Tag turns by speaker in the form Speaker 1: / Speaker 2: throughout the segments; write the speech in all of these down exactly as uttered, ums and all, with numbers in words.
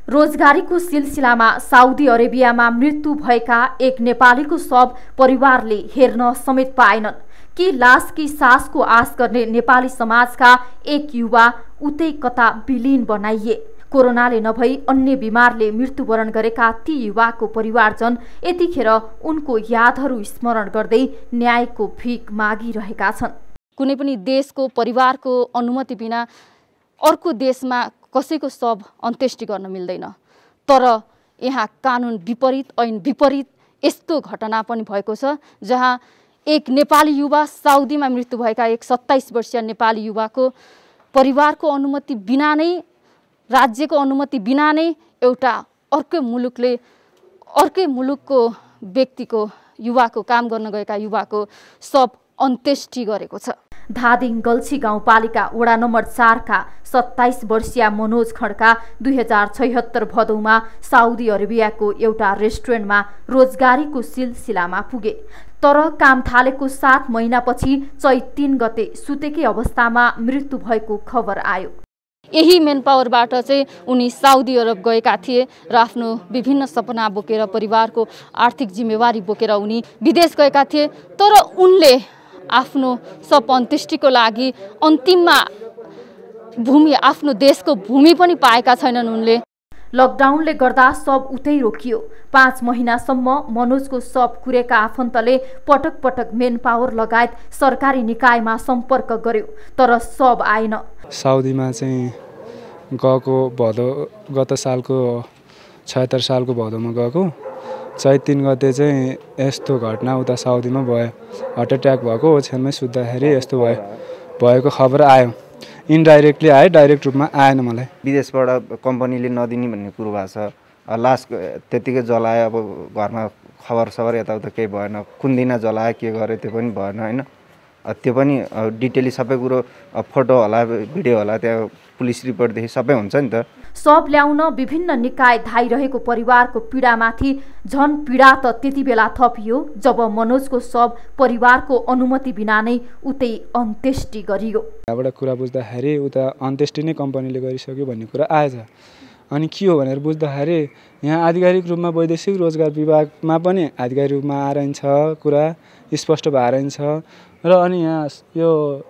Speaker 1: रोजगारीको सिलसिलामा साउदी अरेबियामा मृत्यु भएका एक नेपालीको शव परिवारले हेर्न समेत पाएनन् कि लास कि सासको आश गर्ने नेपाली समाजका एक युवा उतै कता विलीन बनाइए। कोरोनाले नभई अन्य बिमारले मृत्युवरण गरेका ती युवाको परिवारजन यतिखेर उनको यादहरू स्मरण गर्दै न्यायको भिख मागिरहेका छन्।
Speaker 2: कुनै पनि देशको परिवारको अनुमति बिना अर्को देशमा कसैको शव अन्त्येष्टि गर्न मिल्दैन, तर यहाँ कानुन विपरीत ऐन विपरीत यस्तो घटना पनि भएको छ जहाँ एक नेपाली युवा साउदीमा मृत्यु भएका एक सत्ताइस वर्षीय नेपाली युवाको परिवारको अनुमति बिना नै राज्यको अनुमति बिना नै एउटा अर्कै मुलुकले अर्कै मुलुकको व्यक्तिको युवाको काम गर्न गएका युवाको शव अन्त्येष्टि गरेको छ।
Speaker 1: धादिङ गल्छी गाउँपालिका वडा नम्बर चार का सत्ताइस वर्षीय मनोज खड्का दुई हजार छयहत्तर भदौमा साउदी अरेबियाको एउटा रेस्टुरेन्टमा रोजगारीको सिलसिलामा पुगे, तर काम थालेको सात महिनापछि चैत तीन गते सुतेकै अवस्थामा मृत्यु भएको खबर आयो।
Speaker 2: यही मेन पावरबाट चाहिँ उनी साउदी अरब गएका थिए र आफ्नो विभिन्न सपना बोकेर परिवारको आर्थिक जिम्मेवारी बोकेर उनी विदेश गएका थिए, तर उनले आफ्नो शव अन्त्येष्टिको लागि अन्तिममा भूमि आफ्नो देशको भूमि पनि पाएका छैनन् उनले।
Speaker 1: लकडाउनले गर्दा शव उतै रोकियो। पाँच महिनासम्म मनोजको शव कुरेका आफन्तले पटक पटक मेन पावर लगायत सरकारी निकायमा सम्पर्क गर्यो, तर शव आएन।
Speaker 3: साउदीमा चाहिँ गएको भदौ गत सालको छयत्तर सालको भदौमा गएको चैत तीन गते चाहिँ यस्तो घटना उता साउदीमा भयो। हार्ट एट्याक भएको ओछ्यानमै सुत्दाखेरि यस्तो भयो भएको खबर आयो। इन्डाइरेक्टली आयो, डाइरेक्ट रूपमा आएन। मलाई
Speaker 4: विदेशबाट कम्पनीले नदिने भन्ने कुरो भएको छ। लास्ट त्यतिकै जलायो, अब घरमा खबर सबर यताउता केही भएन। कुन दिन जलायो के गर्यो त्यो पनि भएन होइन। त्यो पनि डिटेली सबै कुरो फोटो होला भिडियो होला त्यहाँ पुलिस रिपोर्टदेखि सबै हुन्छ नि त।
Speaker 1: शव ल्याउन विभिन्न निकाय धाइरहेको परिवारको पीडामाथि झन पीडा त त्यति बेला थपियो जब मनोजको शव परिवारको अनुमति बिना नै उतै अन्त्येष्टि गरियो।
Speaker 3: यहाँबाट कुरा बुझ्दाखेरि उता अन्त्येष्टि नै कम्पनीले गरिसक्यो भन्ने कुरा आएछ। अनि के हो भनेर बुझ्दाखेरि यहाँ आधिकारिक रूपमा वैदेशिक रोजगार विभागमा पनि आधिकारिक रूपमा आइरहन्छ कुरा स्पष्ट भइरहन्छ र अनि यहाँ यो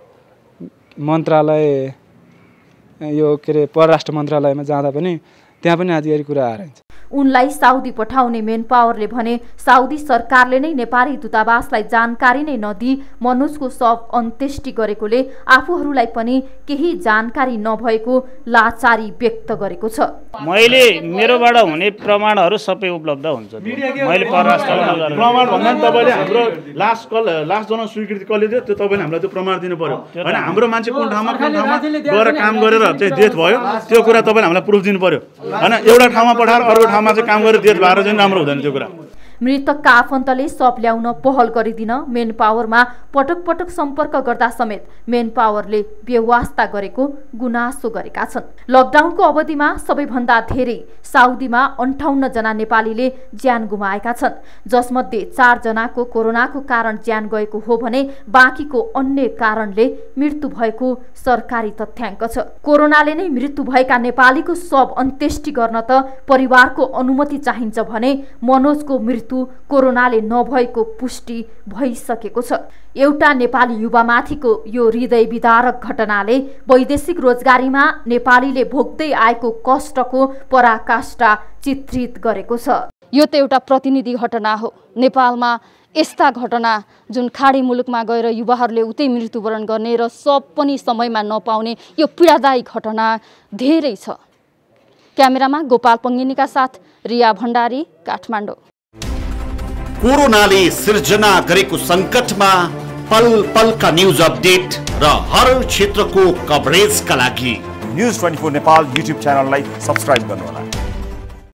Speaker 3: मन्त्रालय यो के अरे परराष्ट्र मन्त्रालयमा जाँदा पनि त्यहाँ पनि आधिकारिक कुरा आइरहन्छ।
Speaker 1: उनलाई साउदी पठाउने मेन पावरले भने साउदी सरकारले नै नेपाली दूतावासलाई जानकारी नै नदिई मनोजको शव अन्त्येष्टि गरेकोले आफूहरूलाई पनि केही जानकारी नभएको लाचारी व्यक्त गरेको छ।
Speaker 5: मैले मेरोबाट हुने प्रमाणहरू सबै उपलब्ध हुन्छ। मैले परराष्ट्र
Speaker 6: प्रमाण भन्दा तपाईले हाम्रो लास्ट कल लास्ट जन स्वीकृति कसले दियो त्यो तपाईले हामीलाई त्यो प्रमाण दिनु पर्यो हैन। हाम्रो मान्छे कुन ठाउँमा कुन ठाउँमा गएर काम गरेर चाहिँ डेथ भयो त्यो कुरा तपाईले हामीलाई प्रुफ दिनु पर्यो हैन। एउटा ठाउँमा पठाएर अर्को ठाउँमा चाहिँ काम गरेर डेथ भएर चाहिँ राम्रो हुँदैन त्यो कुरा।
Speaker 1: मृतकका आफन्तले शव ल्याउन पहल गरिदिन मेन पावरमा पटक पटक सम्पर्क गर्दा समेत मेन पावरले बेवास्ता गरेको गुनासो गरेका छन्। लकडाउनको अवधिमा सबैभन्दा धेरै साउदीमा अन्ठाउन्न जना नेपालीले ज्यान गुमाएका छन्, जसमध्ये चार जनाको कोरोनाको कारण ज्यान गएको हो भने बाँकीको अन्य कारणले मृत्यु भएको सरकारी तथ्याङ्क छ। कोरोनाले नै मृत्यु भएका नेपालीको शव अन्त्येष्टि गर्न त परिवारको अनुमति चाहिन्छ भने मनोजको मृत्यु कोरोनाले नभएको पुष्टि भइसकेको छ। एउटा नेपाली युवामाथिको यो हृदय विदारक घटनाले वैदेशिक रोजगारीमा नेपालीले भोग्दै आएको कष्टको पराकाष्ठा चित्रित गरेको छ।
Speaker 2: यो त एउटा प्रतिनिधि घटना हो। नेपालमा यस्ता घटना जुन खाडी मुलुकमा गएर युवाहरूले उतै मृत्युवरण गर्ने र शव पनि समयमा नपाउने यो पीडादायी घटना धेरै छ। क्यामेरामा गोपाल पङ्गिनीका साथ रिया भण्डारी, काठमाडौँ।
Speaker 7: कोरोनाले सिर्जना गरेको संकटमा पल पलका न्यूज अपडेट र हर क्षेत्रको कभरेजका लागि news twenty four Nepal YouTube च्यानललाई सब्स्क्राइब गर्नुहोला।